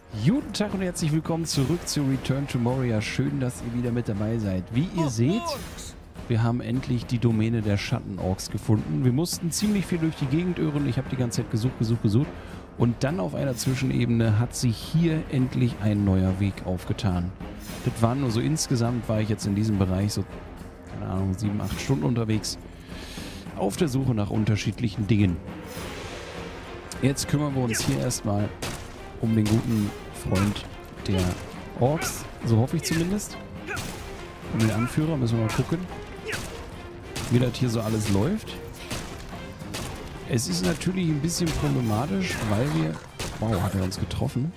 Guten Tag und herzlich willkommen zurück zu Return to Moria. Schön, dass ihr wieder mit dabei seid. Wie ihr seht, wir haben endlich die Domäne der Schattenorks gefunden. Wir mussten ziemlich viel durch die Gegend irren. Ich habe die ganze Zeit gesucht. Und dann auf einer Zwischenebene hat sich hier endlich ein neuer Weg aufgetan. Das waren nur so insgesamt, war ich jetzt in diesem Bereich so, keine Ahnung, 7, 8 Stunden unterwegs. Auf der Suche nach unterschiedlichen Dingen. Jetzt kümmern wir uns hier erstmal um den guten Freund der Orks, so hoffe ich zumindest. Um den Anführer müssen wir mal gucken, wie das hier so alles läuft. Es ist natürlich ein bisschen problematisch, weil wir... Wow, hat er uns getroffen?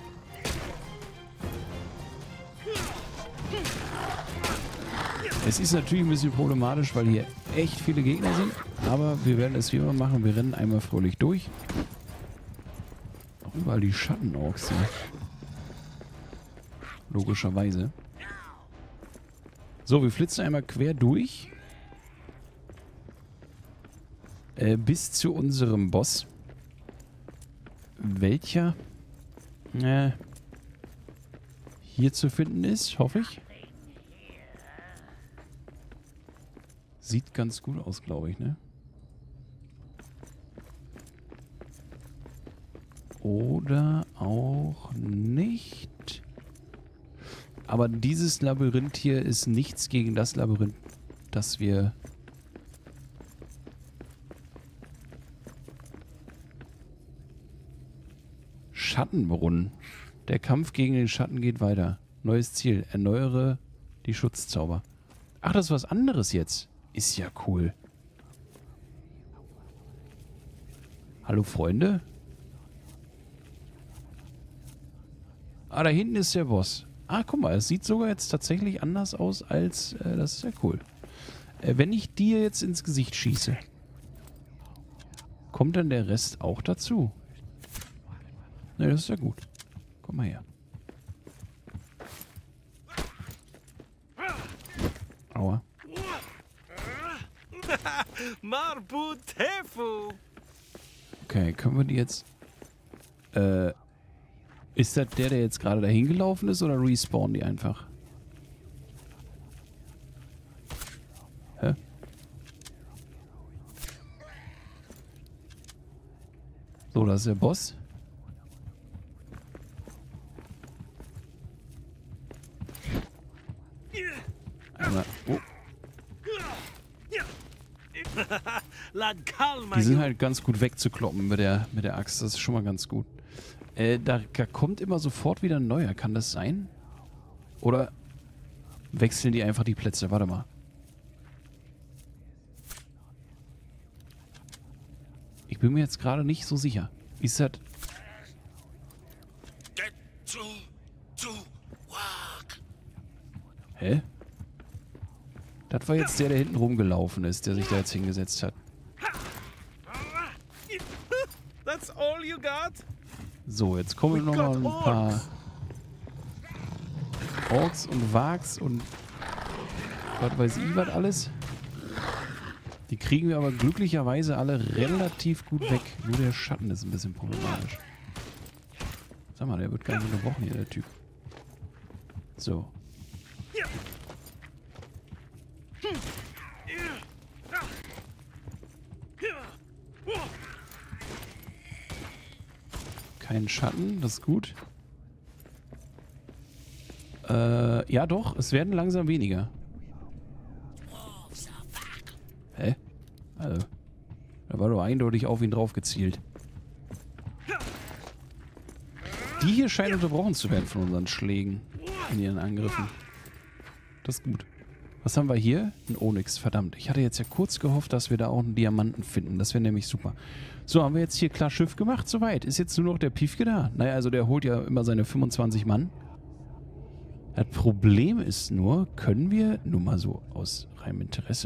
Es ist natürlich ein bisschen problematisch, weil hier echt viele Gegner sind, aber wir werden es wie immer machen. Wir rennen einmal fröhlich durch. Auch überall die Schattenorks hier. Logischerweise. So, wir flitzen einmal quer durch. Bis zu unserem Boss. Welcher hier zu finden ist, hoffe ich. Sieht ganz gut aus, glaube ich, ne? Oder auch nicht. Aber dieses Labyrinth hier ist nichts gegen das Labyrinth, das wir... Schattenbrunnen. Der Kampf gegen den Schatten geht weiter. Neues Ziel. Erneuere die Schutzzauber. Ach, das ist was anderes jetzt. Ist ja cool. Hallo, Freunde? Ah, da hinten ist der Boss. Ah, guck mal, es sieht sogar jetzt tatsächlich anders aus als... das ist ja cool. Wenn ich dir jetzt ins Gesicht schieße, kommt dann der Rest auch dazu? Ne, das ist ja gut. Komm mal her. Aua. Okay, können wir die jetzt... Ist das der jetzt gerade dahin gelaufen ist oder respawnen die einfach? Hä? So, das ist der Boss. Einmal. Oh. Die sind halt ganz gut wegzukloppen mit der Axt. Das ist schon mal ganz gut. Da kommt immer sofort wieder ein neuer. Kann das sein? Oder wechseln die einfach die Plätze? Warte mal. Ich bin mir jetzt gerade nicht so sicher. Ist das... Hä? Das war jetzt der hinten rumgelaufen ist, der sich da jetzt hingesetzt hat. So, jetzt kommen noch mal ein paar Orks und Wags und was weiß ich was alles. Die kriegen wir aber glücklicherweise alle relativ gut weg. Nur der Schatten ist ein bisschen problematisch. Sag mal, der wird gar nicht unterbrochen hier, der Typ. So. Kein Schatten, das ist gut. Ja doch, es werden langsam weniger. Hä? Also, da war doch eindeutig auf ihn drauf gezielt. Die hier scheinen unterbrochen zu werden von unseren Schlägen in ihren Angriffen. Das ist gut. Was haben wir hier? Ein Onyx, verdammt. Ich hatte jetzt ja kurz gehofft, dass wir da auch einen Diamanten finden. Das wäre nämlich super. So, haben wir jetzt hier klar Schiff gemacht? Soweit. Ist jetzt nur noch der Piefke da? Naja, also der holt ja immer seine 25 Mann. Das Problem ist nur, können wir, nur mal so aus reinem Interesse,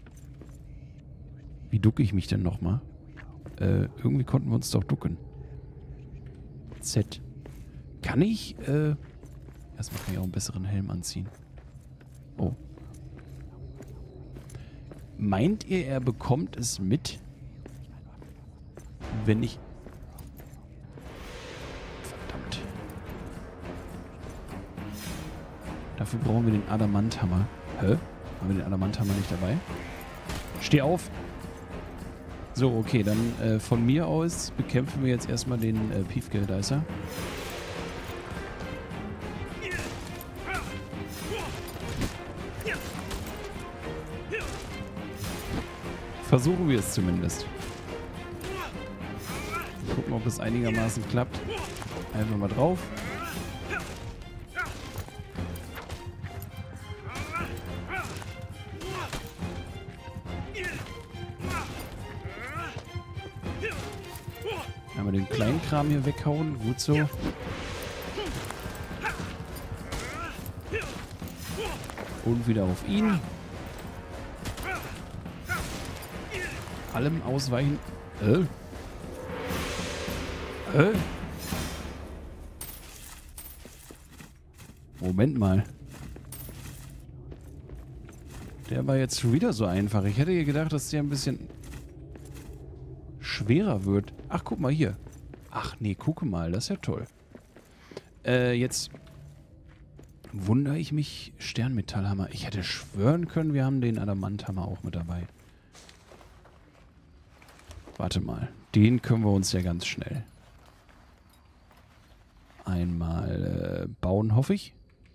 wie ducke ich mich denn nochmal? Irgendwie konnten wir uns doch ducken. Z. Kann ich, erstmal kann ich auch einen besseren Helm anziehen. Oh. Meint ihr, er bekommt es mit, wenn ich... Verdammt. dafür brauchen wir den Adamanthammer. Hä? Haben wir den Adamanthammer nicht dabei? Steh auf! So, okay, dann von mir aus bekämpfen wir jetzt erstmal den Piefke-Dicer. Versuchen wir es zumindest. Gucken, ob es einigermaßen klappt. Einfach mal drauf. Einmal den kleinen Kram hier weghauen. Gut so. Und wieder auf ihn. Allem ausweichen. Moment mal. Der war jetzt schon wieder so einfach. Ich hätte gedacht, dass der ein bisschen schwerer wird. Ach, guck mal hier. Ach nee, gucke mal. Das ist ja toll. Jetzt wundere ich mich. Sternmetallhammer. Ich hätte schwören können, wir haben den Adamanthammer auch mit dabei. Warte mal. Den können wir uns ja ganz schnell einmal bauen, hoffe ich.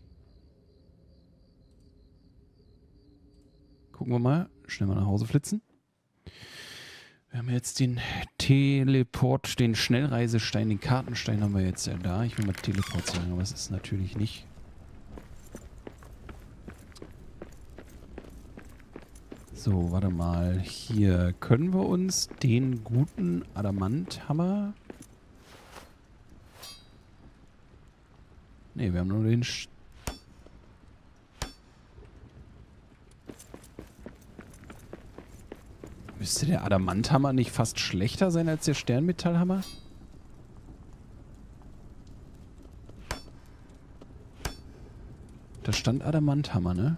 Gucken wir mal. Schnell mal nach Hause flitzen. Wir haben jetzt den Teleport, den Schnellreisestein, den Kartenstein haben wir jetzt ja da. Ich will mal Teleport sagen, aber es ist natürlich nicht. So, warte mal. Hier können wir uns den guten Adamanthammer... Ne, wir haben nur den... Müsste der Adamanthammer nicht fast schlechter sein als der Sternmetallhammer? Da stand Adamanthammer, ne?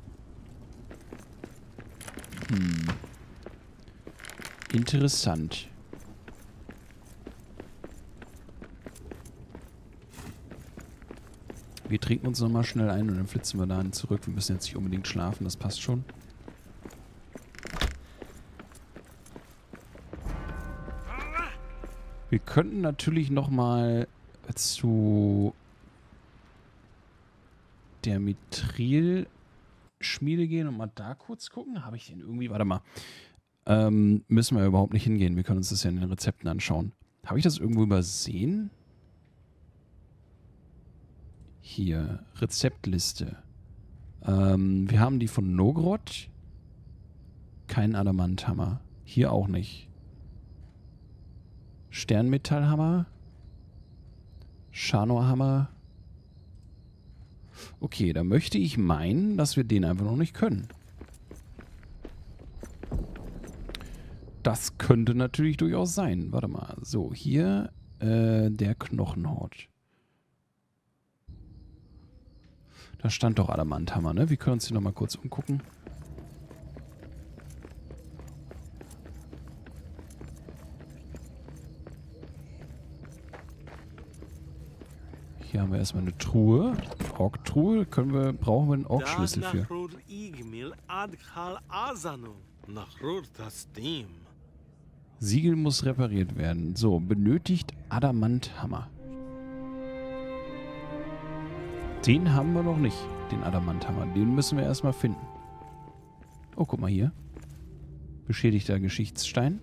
Interessant. Wir trinken uns nochmal schnell ein und dann flitzen wir dahin zurück. Wir müssen jetzt nicht unbedingt schlafen, das passt schon. Wir könnten natürlich nochmal zu der Mithril-Schmiede gehen und mal da kurz gucken. Habe ich den irgendwie... Warte mal. Müssen wir überhaupt nicht hingehen. Wir können uns das ja in den Rezepten anschauen. Habe ich das irgendwo übersehen? Hier, Rezeptliste. Wir haben die von Nogrod. Kein Adamanthammer. Hier auch nicht. Sternmetallhammer. Schanor-Hammer. Okay, da möchte ich meinen, dass wir den einfach noch nicht können. Das könnte natürlich durchaus sein. Warte mal. So, hier der Knochenhort. Da stand doch Adamanthammer, ne? Wir können uns hier nochmal kurz umgucken. Hier haben wir erstmal eine Truhe. Ork-Truhe. Brauchen wir einen Ork-Schlüssel für. Siegel muss repariert werden. So, benötigt Adamanthammer. Den haben wir noch nicht, den Adamanthammer. Den müssen wir erstmal finden. Oh, guck mal hier. Beschädigter Geschichtsstein.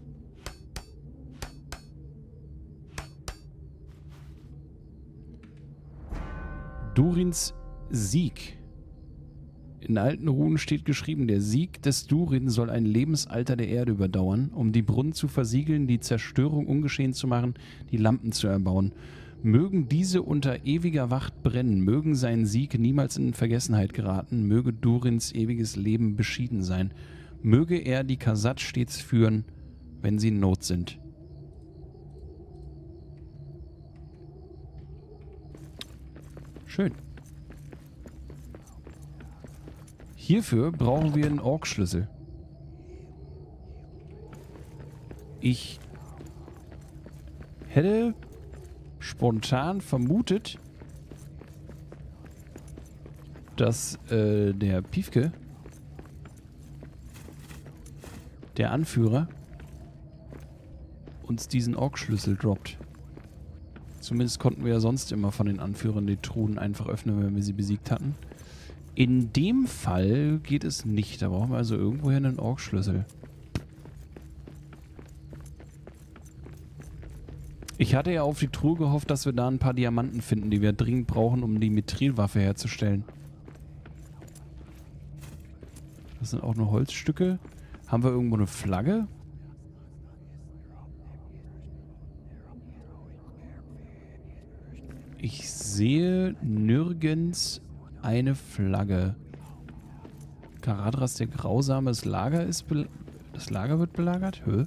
Durins Sieg. In alten Runen steht geschrieben, der Sieg des Durin soll ein Lebensalter der Erde überdauern, um die Brunnen zu versiegeln, die Zerstörung ungeschehen zu machen, die Lampen zu erbauen. Mögen diese unter ewiger Wacht brennen, mögen sein Sieg niemals in Vergessenheit geraten, möge Durins ewiges Leben beschieden sein, möge er die Khazad stets führen, wenn sie in Not sind. Schön. Hierfür brauchen wir einen Ork-Schlüssel. Ich hätte spontan vermutet, dass der Piefke, der Anführer, uns diesen Ork-Schlüssel droppt. Zumindest konnten wir ja sonst immer von den Anführern die Truhen einfach öffnen, wenn wir sie besiegt hatten. In dem Fall geht es nicht. Da brauchen wir also irgendwoher einen Ork-Schlüssel. Ich hatte ja auf die Truhe gehofft, dass wir da ein paar Diamanten finden, die wir dringend brauchen, um die Mithrilwaffe herzustellen. Das sind auch nur Holzstücke. Haben wir irgendwo eine Flagge? Ich sehe nirgends eine Flagge. Karadras, der Grausame, das Lager ist das Lager wird belagert? Hö?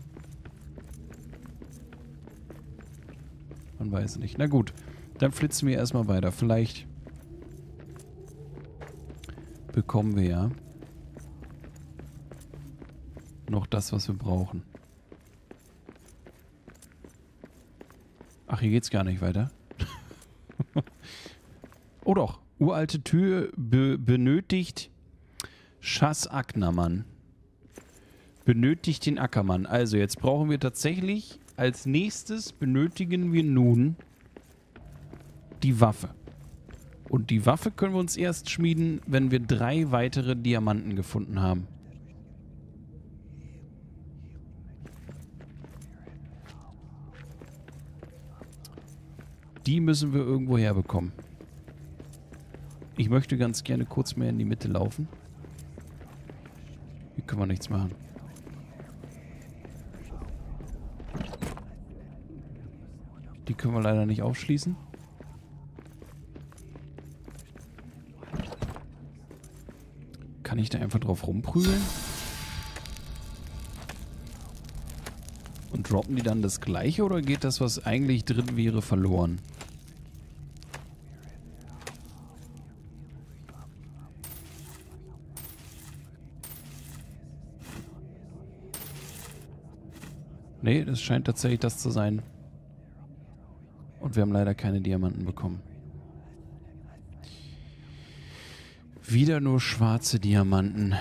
Man weiß nicht. Na gut, dann flitzen wir erstmal weiter. Vielleicht bekommen wir ja noch das, was wir brauchen. Ach, hier geht's gar nicht weiter. Oh doch, uralte Tür benötigt Schass Ackermann. Benötigt den Ackermann. Also jetzt brauchen wir tatsächlich, als nächstes benötigen wir nun die Waffe. Und die Waffe können wir uns erst schmieden, wenn wir 3 weitere Diamanten gefunden haben. Die müssen wir irgendwo herbekommen. Ich möchte ganz gerne kurz mehr in die Mitte laufen. Hier können wir nichts machen. Die können wir leider nicht aufschließen. Kann ich da einfach drauf rumprügeln? Und droppen die dann das Gleiche oder geht das, was eigentlich drin wäre, verloren? Nee, das scheint tatsächlich das zu sein. Und wir haben leider keine Diamanten bekommen. Wieder nur schwarze Diamanten.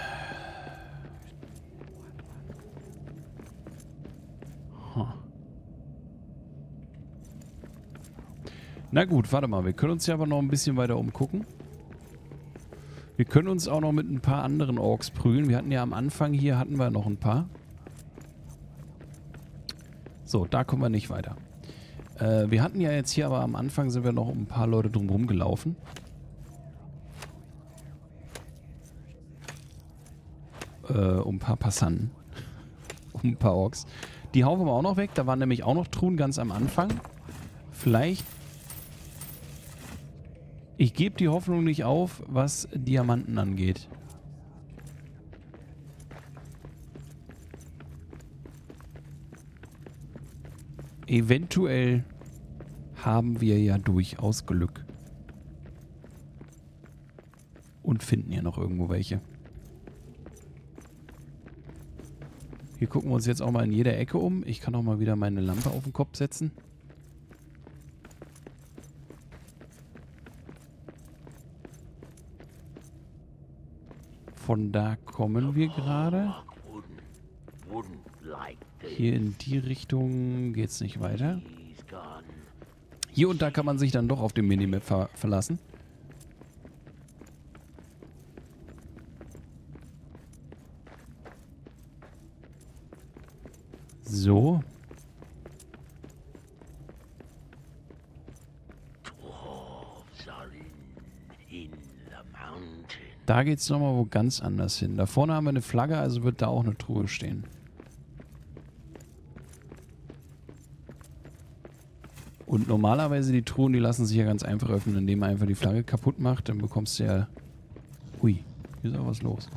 Huh. Na gut, warte mal. Wir können uns ja aber noch ein bisschen weiter umgucken. Wir können uns auch noch mit ein paar anderen Orks prügeln. Wir hatten ja am Anfang hier, hatten wir noch ein paar. So, da kommen wir nicht weiter. Wir hatten ja jetzt hier, aber am Anfang sind wir noch um ein paar Leute drumherum gelaufen. Um ein paar Passanten. Um ein paar Orks. Die hauen wir auch noch weg. Da waren nämlich auch noch Truhen ganz am Anfang. Vielleicht... Ich gebe die Hoffnung nicht auf, was Diamanten angeht. Eventuell haben wir ja durchaus Glück. Und finden ja noch irgendwo welche. Hier gucken wir uns jetzt auch mal in jeder Ecke um. Ich kann auch mal wieder meine Lampe auf den Kopf setzen. Von da kommen wir gerade. Hier in die Richtung geht es nicht weiter. Hier und da kann man sich dann doch auf dem Minimap verlassen. So. Da geht es nochmal wo ganz anders hin. Da vorne haben wir eine Flagge, also wird da auch eine Truhe stehen. Und normalerweise die Truhen, die lassen sich ja ganz einfach öffnen, indem man einfach die Flagge kaputt macht. Dann bekommst du ja... Ui, hier ist auch was los.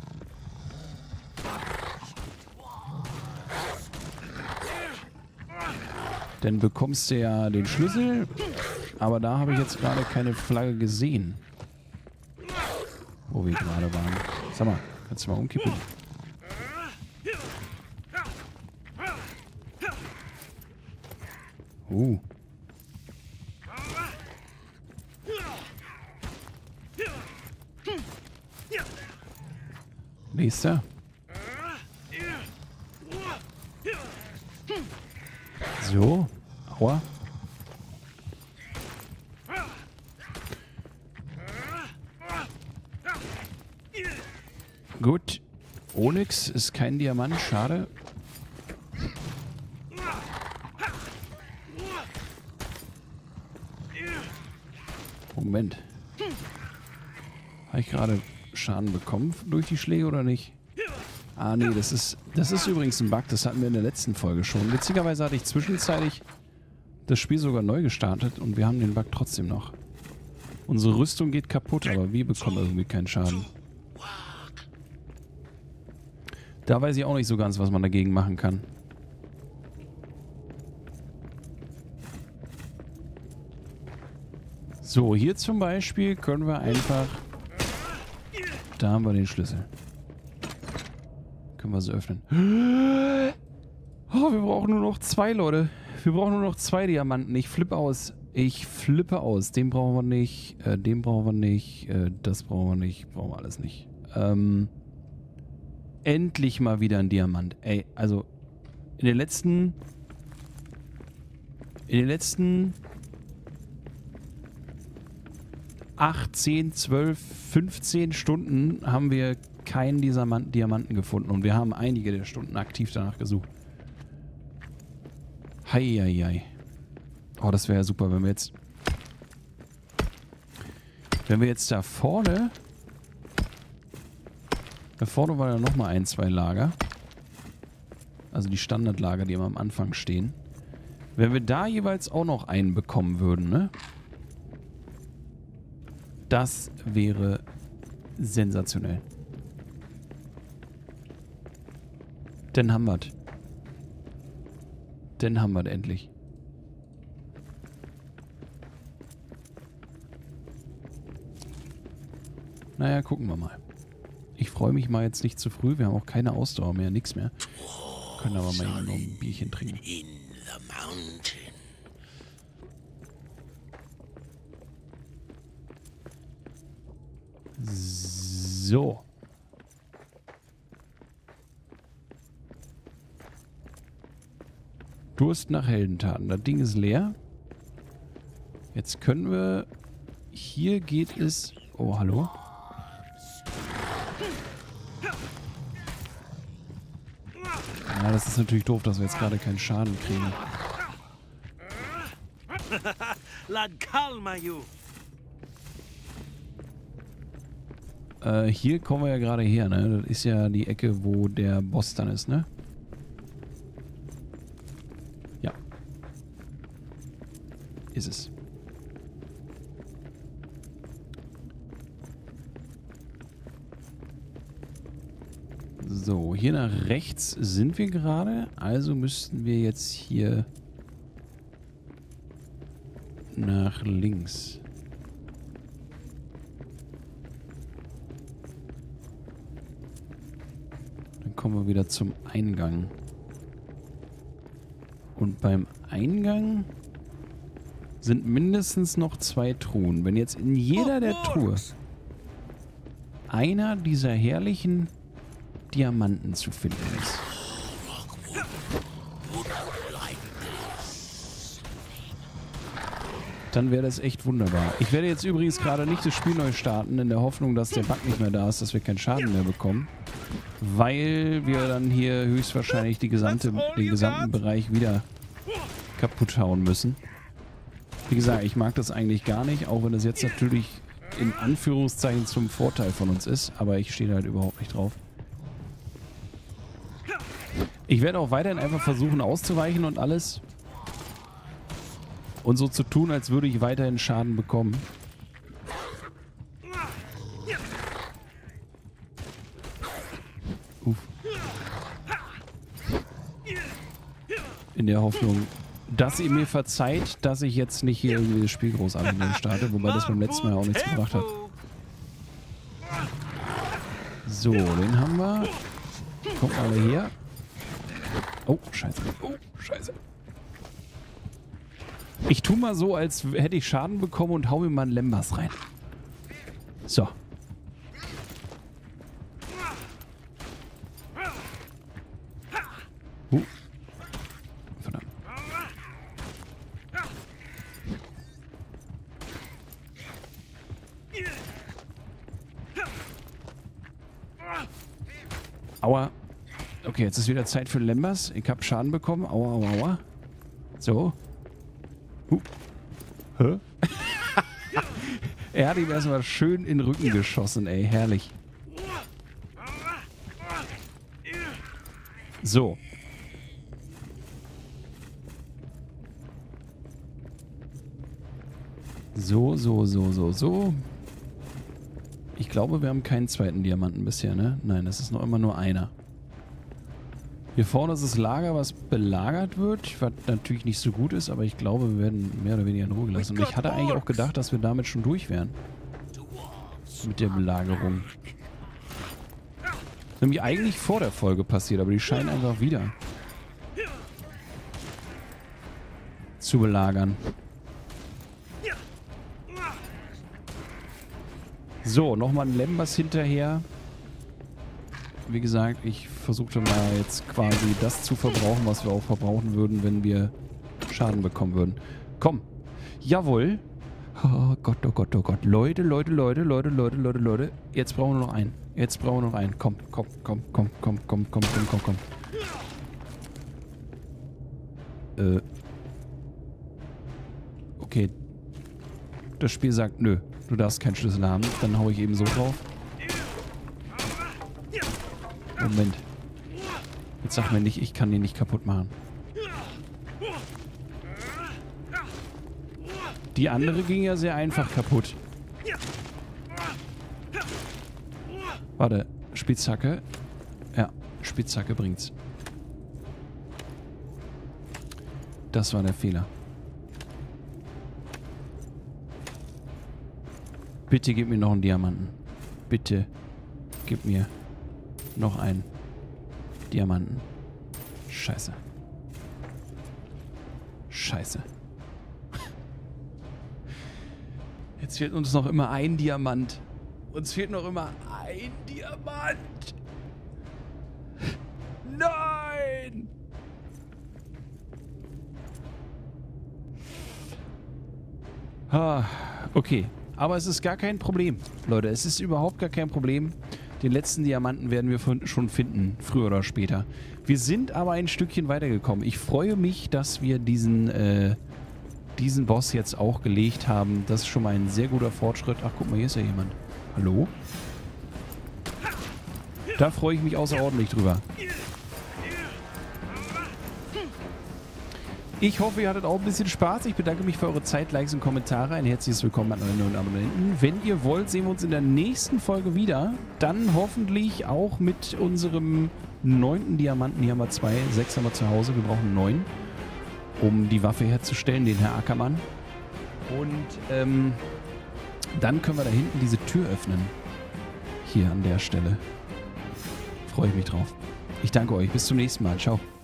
Dann bekommst du ja den Schlüssel, aber da habe ich jetzt gerade keine Flagge gesehen. Wo wir gerade waren. Sag mal, kannst du mal umkippen? Nächster. So. Aua. Gut. Onyx ist kein Diamant, schade. Moment. Habe ich gerade Schaden bekommen durch die Schläge oder nicht? Ah, nee, das ist übrigens ein Bug. Das hatten wir in der letzten Folge schon. Witzigerweise hatte ich zwischenzeitlich das Spiel sogar neu gestartet und wir haben den Bug trotzdem noch. Unsere Rüstung geht kaputt, aber wir bekommen irgendwie keinen Schaden. Da weiß ich auch nicht so ganz, was man dagegen machen kann. So, hier zum Beispiel können wir einfach... Da haben wir den Schlüssel. Können wir sie öffnen. Oh, wir brauchen nur noch 2, Leute. Wir brauchen nur noch 2 Diamanten. Ich flippe aus. Ich flippe aus. Den brauchen wir nicht. Den brauchen wir nicht. Das brauchen wir nicht. Brauchen wir alles nicht. Endlich mal wieder ein Diamant. Ey, also in den letzten 8, 10, 12, 15 Stunden haben wir keinen Diamanten gefunden. Und wir haben einige der Stunden aktiv danach gesucht. Heieiei. Oh, das wäre ja super, wenn wir jetzt... Wenn wir jetzt da vorne... Da vorne war ja nochmal 1, 2 Lager. Also die Standardlager, die immer am Anfang stehen. Wenn wir da jeweils auch noch einen bekommen würden, ne? Das wäre sensationell. Dann haben wir es. Dann haben wir es endlich. Naja, gucken wir mal. Ich freue mich mal jetzt nicht zu früh. Wir haben auch keine Ausdauer mehr, nichts mehr. Können aber mal noch ein Bierchen trinken. So. Durst nach Heldentaten. Das Ding ist leer. Jetzt können wir... Hier geht es... Oh, hallo? Ja, das ist natürlich doof, dass wir jetzt gerade keinen Schaden kriegen. Hier kommen wir ja gerade her, ne? Das ist ja die Ecke, wo der Boss dann ist, ne? Ja. Ist es. So, hier nach rechts sind wir gerade. Also müssten wir jetzt hier nach links. Dann kommen wir wieder zum Eingang. Und beim Eingang sind mindestens noch 2 Truhen. Wenn jetzt in jeder der Truhe einer dieser herrlichen Diamanten zu finden ist. Dann wäre das echt wunderbar. Ich werde jetzt übrigens gerade nicht das Spiel neu starten, in der Hoffnung, dass der Bug nicht mehr da ist, dass wir keinen Schaden mehr bekommen. Weil wir dann hier höchstwahrscheinlich den gesamten Bereich wieder kaputt hauen müssen. Wie gesagt, ich mag das eigentlich gar nicht, auch wenn das jetzt natürlich in Anführungszeichen zum Vorteil von uns ist, aber ich stehe da halt überhaupt nicht drauf. Ich werde auch weiterhin einfach versuchen auszuweichen und alles. Und so zu tun, als würde ich weiterhin Schaden bekommen. Uff. In der Hoffnung, dass ihr mir verzeiht, dass ich jetzt nicht hier irgendwie das Spiel großartig neu starte, wobei das beim letzten Mal auch nichts gebracht hat. So, den haben wir. Kommt alle her. Oh, scheiße. Oh, scheiße. Ich tue mal so, als hätte ich Schaden bekommen und hau mir mal einen Lembas rein. So. Aua. Okay, jetzt ist wieder Zeit für Lembas. Ich habe Schaden bekommen. Aua, aua, aua. So. Hä? Er hat ihm erstmal schön in den Rücken geschossen, ey. Herrlich. So. So. Ich glaube, wir haben keinen zweiten Diamanten bisher, ne? Nein, das ist noch immer nur einer. Hier vorne ist das Lager, was belagert wird, was natürlich nicht so gut ist, aber ich glaube, wir werden mehr oder weniger in Ruhe gelassen. Und ich hatte eigentlich auch gedacht, dass wir damit schon durch wären. Mit der Belagerung. Nämlich eigentlich vor der Folge passiert, aber die scheinen einfach wieder zu belagern. So, nochmal ein Lembas hinterher. Wie gesagt, ich versuchte mal jetzt quasi das zu verbrauchen, was wir auch verbrauchen würden, wenn wir Schaden bekommen würden. Komm. Jawohl. Oh Gott, oh Gott, oh Gott. Leute. Jetzt brauchen wir noch einen. Komm. Okay. Das Spiel sagt, nö, du darfst keinen Schlüssel haben. Dann hau ich eben so drauf. Moment. Jetzt sag mir nicht, ich kann den nicht kaputt machen. Die andere ging ja sehr einfach kaputt. Warte, Spitzhacke. Ja, Spitzhacke bringt's. Das war der Fehler. Bitte gib mir noch einen Diamanten. Bitte gib mir noch einen Diamanten. Scheiße. Jetzt fehlt uns noch immer ein Diamant. Uns fehlt noch immer ein Diamant. Nein! Okay. Aber es ist gar kein Problem, Leute. Es ist überhaupt gar kein Problem. Den letzten Diamanten werden wir schon finden, früher oder später. Wir sind aber ein Stückchen weitergekommen. Ich freue mich, dass wir diesen Boss jetzt auch gelegt haben. Das ist schon mal ein sehr guter Fortschritt. Ach, guck mal, hier ist ja jemand. Hallo? Da freue ich mich außerordentlich drüber. Ich hoffe, ihr hattet auch ein bisschen Spaß. Ich bedanke mich für eure Zeit, Likes und Kommentare. Ein herzliches Willkommen an alle neuen Abonnenten. Wenn ihr wollt, sehen wir uns in der nächsten Folge wieder. Dann hoffentlich auch mit unserem 9. Diamanten. Hier haben wir 2, 6 haben wir zu Hause. Wir brauchen 9, um die Waffe herzustellen, den Herr Ackermann. Und dann können wir da hinten diese Tür öffnen. Hier an der Stelle. Freue ich mich drauf. Ich danke euch. Bis zum nächsten Mal. Ciao.